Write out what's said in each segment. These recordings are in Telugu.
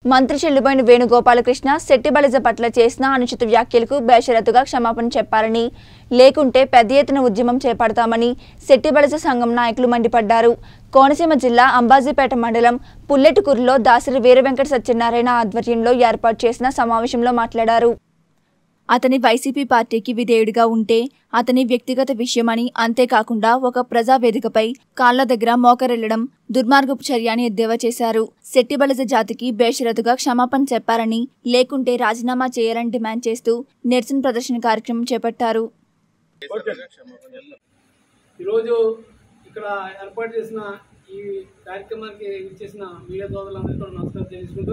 మంత్రి చెల్లుబోయిన వేణుగోపాలకృష్ణ శెట్టిబలిజ పట్ల చేసిన అనుచిత వ్యాఖ్యలకు బేషరతుగా క్షమాపణ చెప్పాలని, లేకుంటే పెద్ద ఎత్తున ఉద్యమం చేపడతామని శెట్టిబలిజ సంఘం నాయకులు మండిపడ్డారు. కోనసీమ జిల్లా అంబాజీపేట మండలం పుల్లెటుకూరులో దాసరి వీరవెంకట సత్యనారాయణ ఆధ్వర్యంలో ఏర్పాటు చేసిన సమావేశంలో మాట్లాడారు. అతని వైసీపీ పార్టీకి విధేయుడిగా ఉంటే అతని వ్యక్తిగత విషయమని, అంతేకాకుండా ఒక ప్రజావేదికపై కాళ్ల దగ్గర మోకరెళ్లడం దుర్మార్గపు చర్య అని ఎద్దేవా చేశారు. శెట్టిబలిజ జాతికి బేషరతుగా క్షమాపణ చెప్పారని, లేకుంటే రాజీనామా చేయాలని డిమాండ్ చేస్తూ నిరసన ప్రదర్శన కార్యక్రమం చేపట్టారు. ఈరోజు ఇక్కడ ఏర్పాటు చేసిన ఈ కార్యక్రమానికి ఇచ్చేసిన మీడియా సోదరులందరికీ నమస్కారం తెలుసుకుంటూ,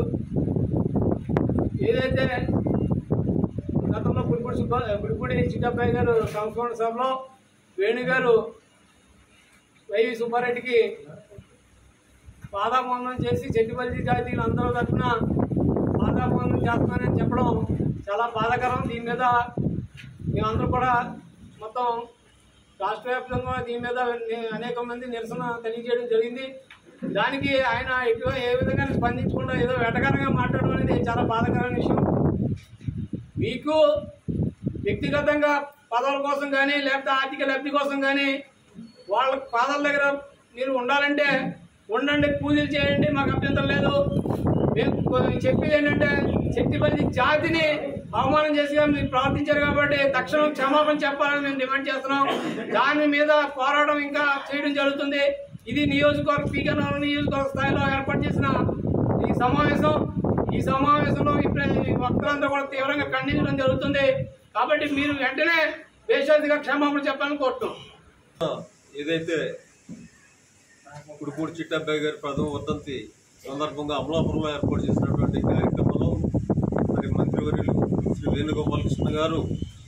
ఏదైతే గతంలో పుడిపూడి చిట్టబ్బాయి గారు సంస్మరణ సభలో వేణుగారు వైవి సుబ్బారెడ్డికి పాదాభవందనం చేసి శెట్టిబలిజ జాతీయులు అందరూ తరఫున పాదాభవందనం చేస్తున్నానని చెప్పడం చాలా బాధాకరం. దీని మీద మేమందరూ కూడా మొత్తం రాష్ట్ర వ్యాప్తంగా దీని మీద అనేక మంది నిరసన తెలియజేయడం జరిగింది. దానికి ఆయన ఏ విధంగా స్పందించకుండా ఏదో వేటగారంగా మాట్లాడడం అనేది చాలా బాధాకరమైన విషయం. మీకు వ్యక్తిగతంగా పదవుల కోసం కానీ లేకపోతే ఆర్థిక లబ్ధి కోసం కానీ వాళ్ళ పాదాల దగ్గర మీరు ఉండాలంటే ఉండండి, పూజలు చేయండి, మాకు అభ్యంతరం లేదు. మేము చెప్పేది ఏంటంటే శెట్టిబలిజ జాతిని అవమానం చేసి మీరు ప్రవర్తించారు కాబట్టి తక్షణం క్షమాపణ చెప్పాలని మేము డిమాండ్ చేస్తున్నాం. దాని మీద పోరాటం ఇంకా చేయడం జరుగుతుంది. ఇది నియోజకవర్గ పీకనగర్ నియోజకవర్గ స్థాయిలో ఏర్పాటు చేసిన ఈ సమావేశంలో వక్తలంతా కూడా తీవ్రంగా ఖండించడం జరుగుతుంది. కాబట్టి మీరు వెంటనే బేషరతుగా క్షమాపణ చెప్పాలని కోరుతున్నాం. ఏదైతే పుడిపూడి చిట్టబ్బాయి గారి ప్రథమ వర్ధంతి సందర్భంగా అమలాపురంలో ఏర్పాటు చేసినటువంటి కార్యక్రమంలో మరి మంత్రివర్యులు శ్రీ వేణుగోపాలకృష్ణ గారు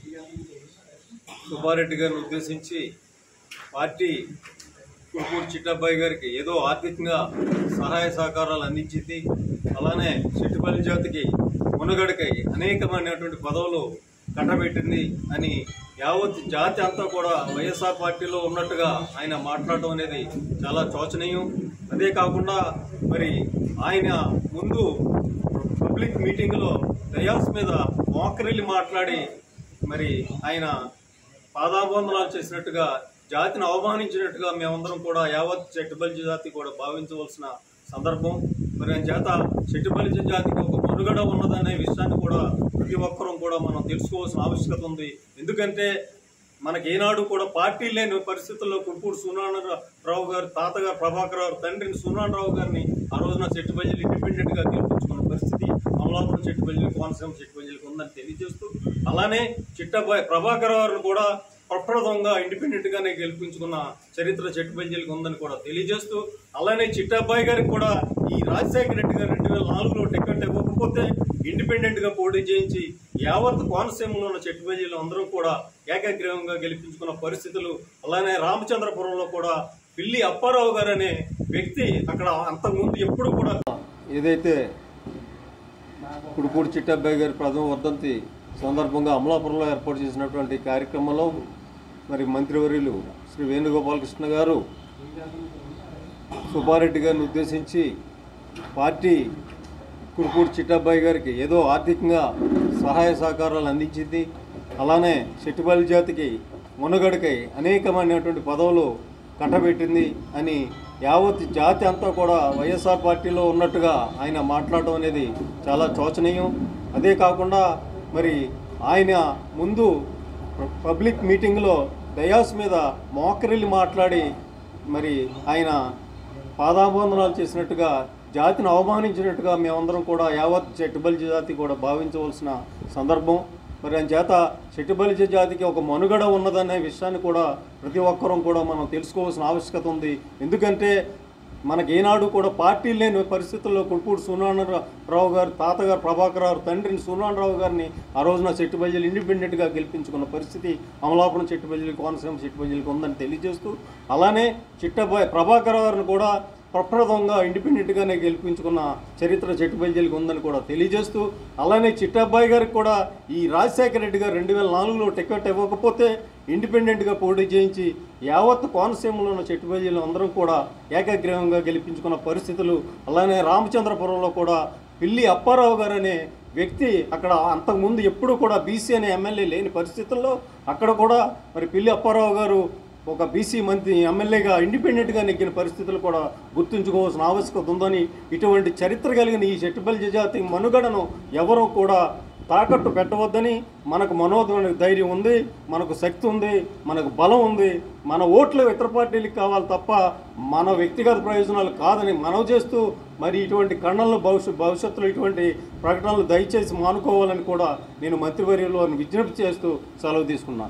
సుబ్బారెడ్డి గారిని ఉద్దేశించి పార్టీ పుడిపూడి చిట్టబ్బాయి గారికి ఏదో ఆర్థికంగా సహాయ సహకారాలు అందించింది, అలానే శెట్టిబలిజ జాతికి మునగడికై అనేకమైనటువంటి పదవులు కట్టబెట్టింది అని యావత్ జాతి అంతా కూడా వైఎస్ఆర్ పార్టీలో ఉన్నట్టుగా ఆయన మాట్లాడటం అనేది చాలా శోచనీయం. అదే కాకుండా మరి ఆయన ముందు పబ్లిక్ మీటింగ్లో డయాస్ మీద మోకరిల్లి మాట్లాడి మరి ఆయన పాదాభవందనాలు చేసినట్టుగా, జాతిని అవమానించినట్టుగా మేమందరం కూడా యావత్ శెట్టిబలిజ జాతి కూడా భావించవలసిన సందర్భం. మరి ఆయన చేత శెట్టిబలిజ జాతికి ఒక మనుగడ ఉన్నదనే విషయాన్ని కూడా ప్రతి ఒక్కరూ కూడా మనం తెలుసుకోవాల్సిన ఆవశ్యకత ఉంది. ఎందుకంటే మనకి ఏనాడు కూడా పార్టీ లేని పరిస్థితుల్లో పుడిపూడి సూర్యనారాయణరావు గారు తాతగారు ప్రభాకర్ రావు తండ్రిని సూర్యనారాయణరావు గారిని ఆ రోజున శెట్టిబలిజలు ఇండిపెండెంట్గా గెలిపించుకున్న పరిస్థితి అమలాపురం శెట్టిబలిజలు, కోనసీమ శెట్టిబలిజలకు ఉందని తెలియజేస్తూ, అలానే ప్రభాకర్ రావును కూడా ప్రప్రదంగా ఇండిపెండెంట్గానే గెలిపించుకున్న చరిత్ర శెట్టిబలిజలకు ఉందని కూడా తెలియజేస్తూ, అలానే చిట్టబ్బాయి గారికి కూడా ఈ రాజశేఖర రెడ్డి గారు 2004లో టికెట్ ఇవ్వకపోతే ఇండిపెండెంట్గా పోటీ చేయించి యావత్ కోనసీమలో ఉన్న శెట్టిబలిజలు అందరూ కూడా ఏకగ్రీవంగా గెలిపించుకున్న పరిస్థితులు, అలానే రామచంద్రపురంలో కూడా పిల్లి అప్పారావు గారు అనే వ్యక్తి అక్కడ అంతకుముందు ఎప్పుడు కూడా ఏదైతే పుడిపూడి చిట్టబ్బాయి గారి ప్రథమ వర్ధంతి సందర్భంగా అమలాపురంలో ఏర్పాటు చేసినటువంటి కార్యక్రమంలో మరి మంత్రివర్యులు శ్రీ వేణుగోపాలకృష్ణ గారు సుబ్బారెడ్డి గారిని ఉద్దేశించి పార్టీ పుడిపూడి చిట్టబ్బాయి గారికి ఏదో ఆర్థికంగా సహాయ సహకారాలు అందించింది, అలానే శెట్టిబలిజ జాతికి మునగడికై అనేకమైనటువంటి పదవులు కట్టబెట్టింది అని యావత్ జాతి అంతా కూడా వైఎస్ఆర్ పార్టీలో ఉన్నట్టుగా ఆయన మాట్లాడటం అనేది చాలా శోచనీయం. అదే కాకుండా మరి ఆయన ముందు పబ్లిక్ మీటింగ్లో డయాస్ మీద మోకరిల్లి మాట్లాడి మరి ఆయన పాదాభవందనాలు చేసినట్టుగా, జాతిని అవమానించినట్టుగా మేమందరం కూడా యావత్ శెట్టిబలిజ జాతి కూడా భావించవలసిన సందర్భం. మరి ఆయన చేత శెట్టిబలిజ జాతికి ఒక మనుగడ ఉన్నదనే విషయాన్ని కూడా ప్రతి ఒక్కరూ కూడా మనం తెలుసుకోవాల్సిన ఆవశ్యకత ఉంది. ఎందుకంటే మనకి ఏనాడు కూడా పార్టీ లేని పరిస్థితుల్లో పుడిపూడి సూర్యనారాయణరావు గారు తాతగారు ప్రభాకర్ రావు తండ్రిని సూర్యనారాయణరావు గారిని ఆ రోజున శెట్టిబలిజలు ఇండిపెండెంట్గా గెలిపించుకున్న పరిస్థితి అమలాపురం శెట్టిబలిజలు, కోనసీమ శెట్టిబలిజలకు ఉందని తెలియజేస్తూ, అలానే ప్రభాకర్ గారిని కూడా ప్రప్రదంగా ఇండిపెండెంట్గానే గెలిపించుకున్న చరిత్ర శెట్టిబలిజలకు ఉందని కూడా తెలియజేస్తూ, అలానే చిట్టబ్బాయి గారికి కూడా ఈ రాజశేఖర రెడ్డి గారు 2004లో టికెట్ ఇవ్వకపోతే ఇండిపెండెంట్గా పోటీ చేయించి యావత్ కోనసీమలో ఉన్న శెట్టిబలిజలు అందరం కూడా ఏకగ్రీవంగా గెలిపించుకున్న పరిస్థితులు, అలానే రామచంద్రపురంలో కూడా పిల్లి అప్పారావు గారు అనే వ్యక్తి అక్కడ అంతకుముందు ఎప్పుడు కూడా బీసీ అనే ఎమ్మెల్యే లేని పరిస్థితుల్లో అక్కడ కూడా మరి పిల్లి అప్పారావు గారు ఒక బీసీ మంత్రి ఎమ్మెల్యేగా ఇండిపెండెంట్గా నెగ్గిన పరిస్థితులు కూడా గుర్తుంచుకోవాల్సిన ఆవశ్యకత ఉందని, ఇటువంటి చరిత్ర కలిగిన ఈ సెట్టిబలిజ జాతి మనుగడను ఎవరూ కూడా తాకట్టు పెట్టవద్దని, మనకు ధైర్యం ఉంది, మనకు శక్తి ఉంది, మనకు బలం ఉంది, మన ఓట్లు ఇతర పార్టీలకు కావాలి తప్ప మన వ్యక్తిగత ప్రయోజనాలు కాదని మనవి చేస్తూ, మరి ఇటువంటి ఖండనలు భవిష్యత్తులో ఇటువంటి ప్రకటనలు దయచేసి మానుకోవాలని కూడా నేను మంత్రివర్యులు విజ్ఞప్తి చేస్తూ సెలవు తీసుకున్నాను.